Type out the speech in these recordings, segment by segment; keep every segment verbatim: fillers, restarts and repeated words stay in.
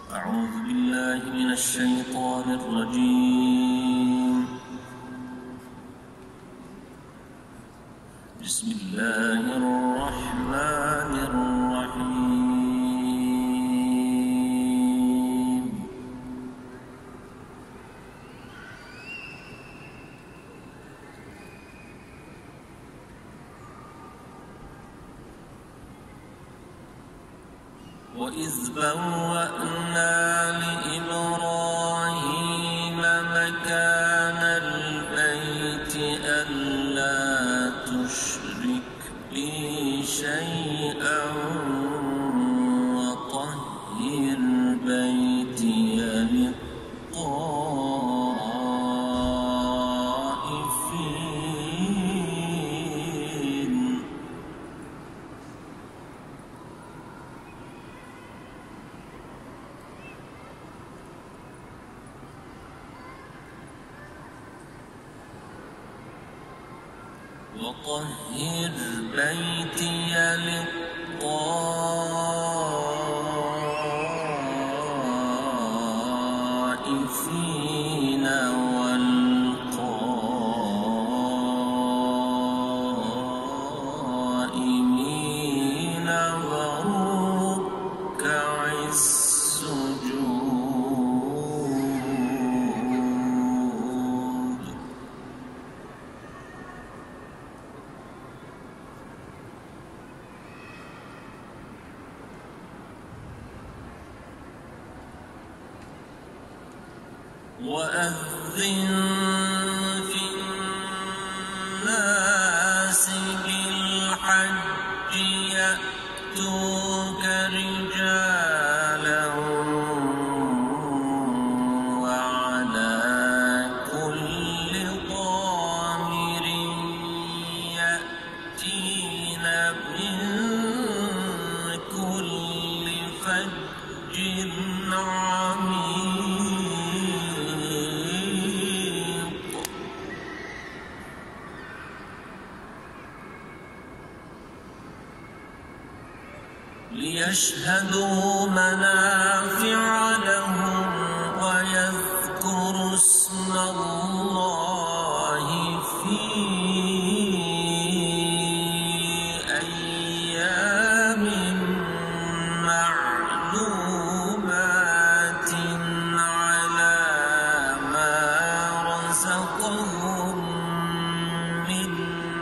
أعوذ بالله من الشيطان الرجيم. بسم الله الرحمن الرحيم. وإذ بوأنا لإبراهيم مكان البيت ألا تشرك بي شيئا وطهر بيتي للطائفين وطهر بيتي للطائفين والقائمين والركع السجود. وأذن في الناس بالحج يأتوك رجالا وعلى كل ضامر يأتين من كل فج عميق. ليشهدوا منافع لهم ويذكروا اسم الله في أيام معلومات على ما رزقهم من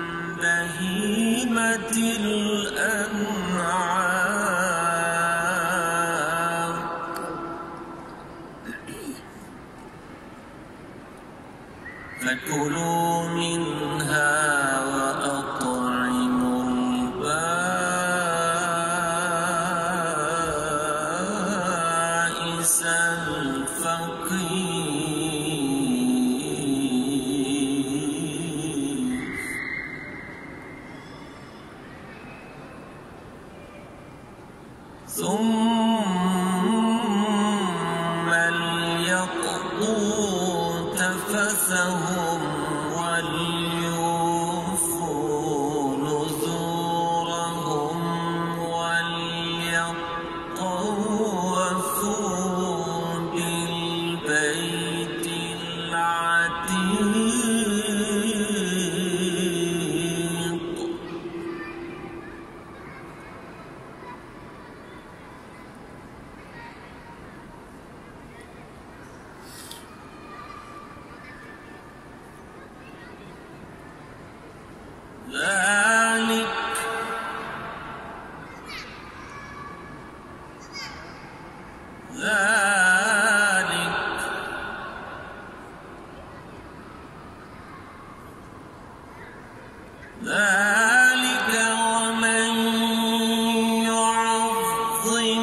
بهيمة الأنعام. فكلوا منها وأطعموا البائس الفقير. ثم ليقضوا تفثهم وليوفوا نذورهم وليطوفوا بالبيت العتيق. ذلك ذلك ذلك ومن يعظم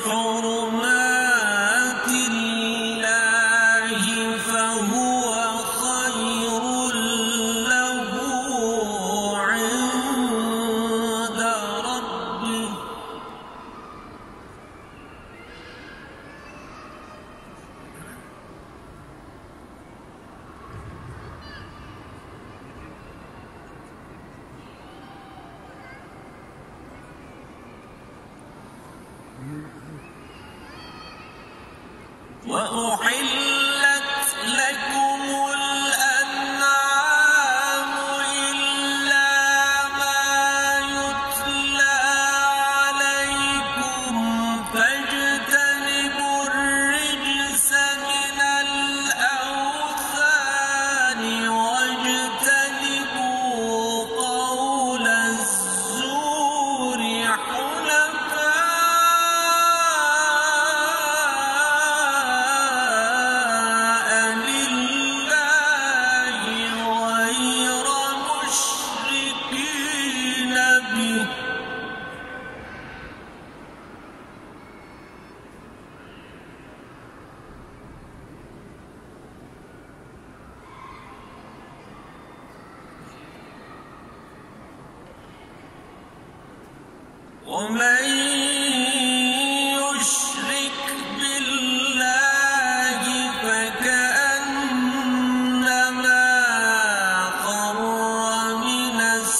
حرمات الله فهو خير له عند ربه. وأحلت لكم الأنعام إلا ما يتلى عليكم فاجتنبوا الرجس من الأوثان واجتنبوا قول الزور حنفاء لله غير مشركين به ومن يشرك بالله فكأنما خر من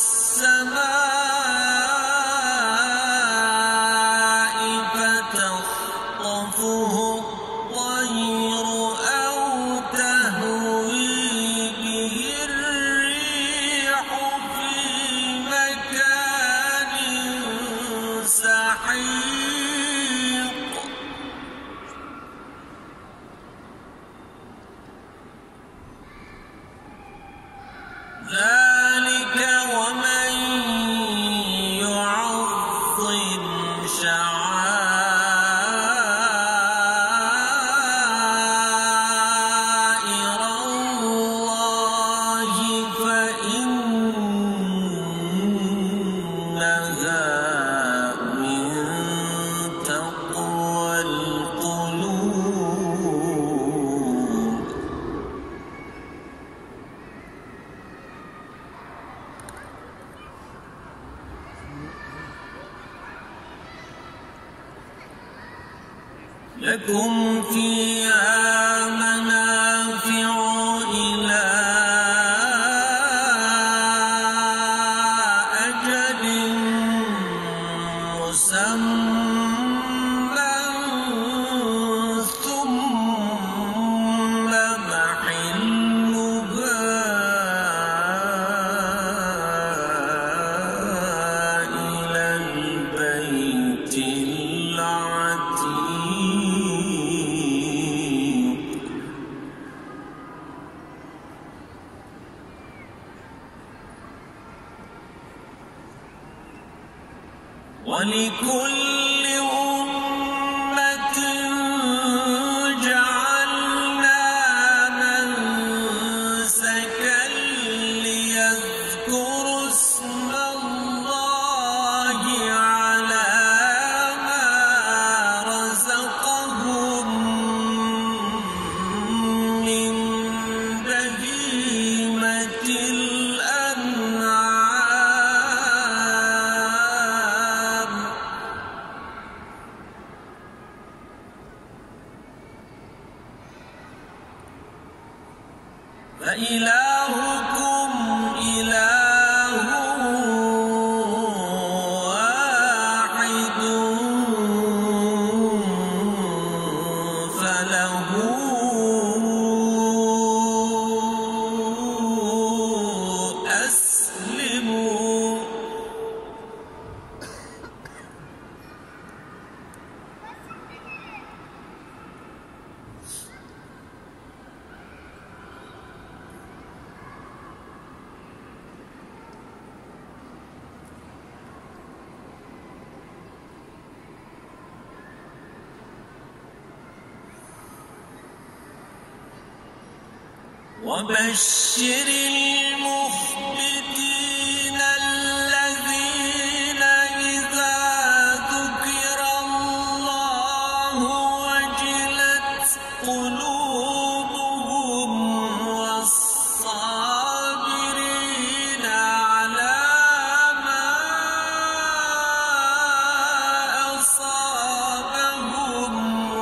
السماء فتخطفه الطير أو تهوي به الريح في مكان سحيق ذلك ومن يعظم شعائر الله فإنها من تقوى القلوب لكم فيها منافع إلى أجل مسمى ثم محلها إلى البيت العتيق ولكل أمة جعلنا منسكا ليذكروا اسم الله على ما رزقهم من بهيمة الأنعام فإلهكم إله واحد فله أسلموا وبشر المخبتين الذين إذا ذكر الله وجلت قلوبهم والصابرين على ما أصابهم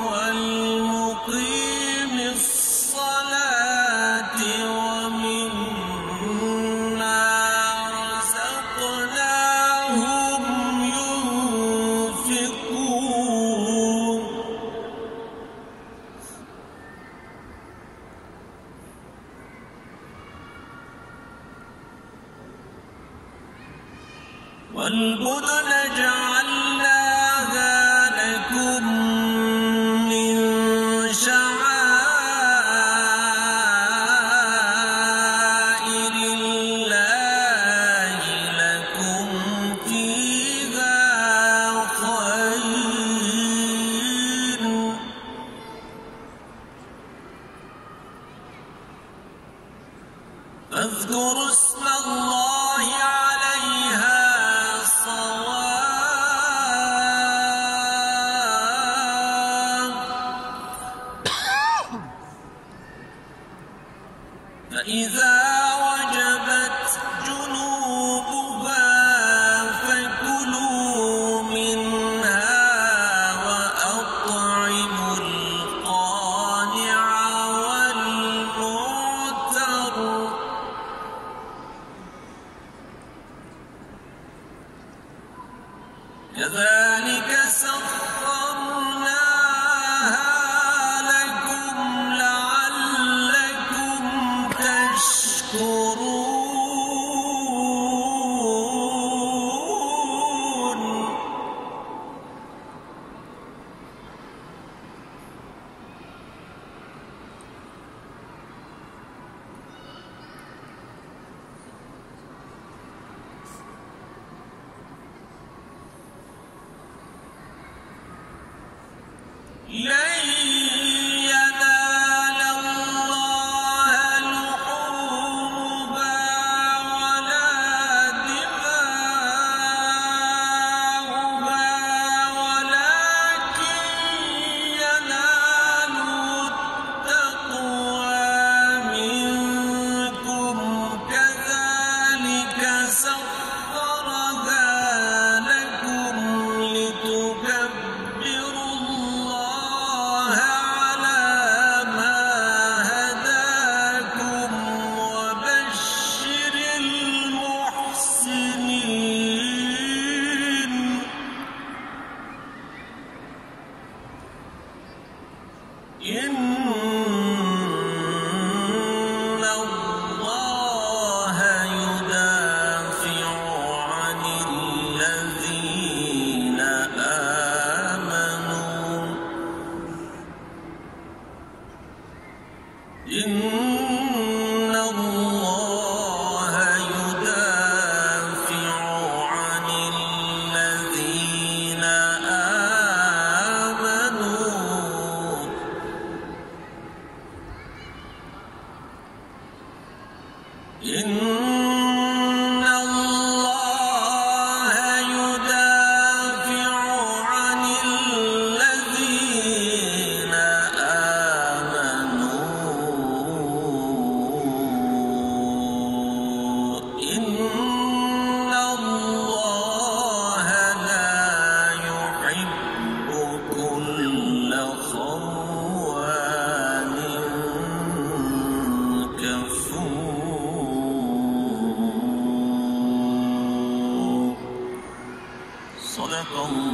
والمقيم الصلاة ومما والبدن جعلناها لكم من شعائر الله لكم فيها خير فاذكروا اسم الله عليها صواف فإذا وجبت جنوبها فكلوا منها وأطعموا القانع والمعتر كذلك سخرناها لكم لعلكم تشكرون لن ينال الله لحومها ولا دماؤها ولكن يناله التقوى منكم كذلك سخرها لكم لتكبروا الله على ما هداكم وبشر المحسنين إن الله يدافع عن الذين آمنوا إن الله يدافع عن الذين آمنوا إن الله يدافع عن الذين آمنوا إن الله لا يحب كل خوان كفور صدق الله